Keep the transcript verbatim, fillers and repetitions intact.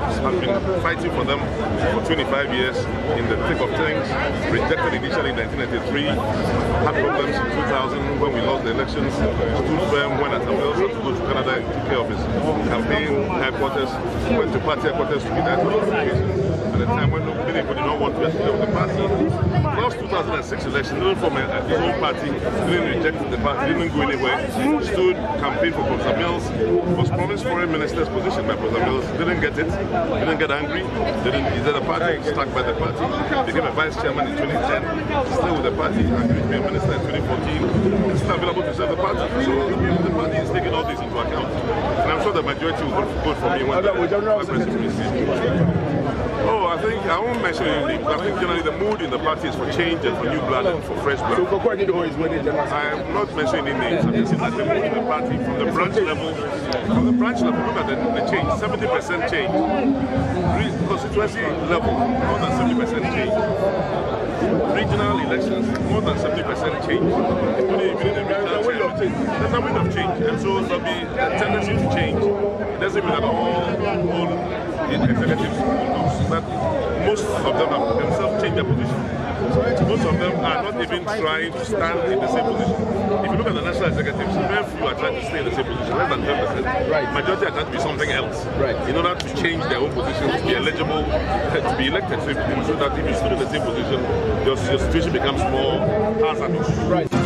has been fighting for them for twenty-five years in the thick of things, rejected initially in nineteen ninety-three, had problems in two thousand when we lost the elections, stood firm when Atta Mills had to go to Canada and took care of his campaign headquarters, went to party headquarters to be there for notifications. At the time when many people did not want to associate with the party. Lost two thousand six election, didn't form a, his own party, didn't reject the party, didn't go anywhere, stood, campaigned for Professor Mills, was promised foreign minister's position by Professor Mills, didn't get it, didn't get angry, didn't, he did a party, stuck by the party, became a vice chairman in twenty ten, still with the party, agreed to be a minister in twenty fourteen, and still available to serve the party. So the party is taking all this into account. And I'm sure the majority will vote for me when the presidency is received. Oh, I think I won't mention it. I think generally the mood in the party is for change and for new blood and for fresh blood. So for I am not mentioning any names. I'm just saying that the mood in the party from the branch level, from the branch level, look at the, the change, seventy percent change. Constituency level, more than seventy percent change. Regional elections, more than seventy percent change. Even in the regional change, there's a wind of change. And so there'll be a tendency to change. It doesn't mean that all, all executives will lose. But most of them have themselves changed their position. Most of them are not even trying to stand in the same position. If you look at the national executives, very few are trying to stay in the same position, less than ten percent. Right. Majority are trying to be something else. Right. In order to change their own position, to be eligible, to be elected. So, so that if you stood in the same position, your, your situation becomes more hazardous. Right.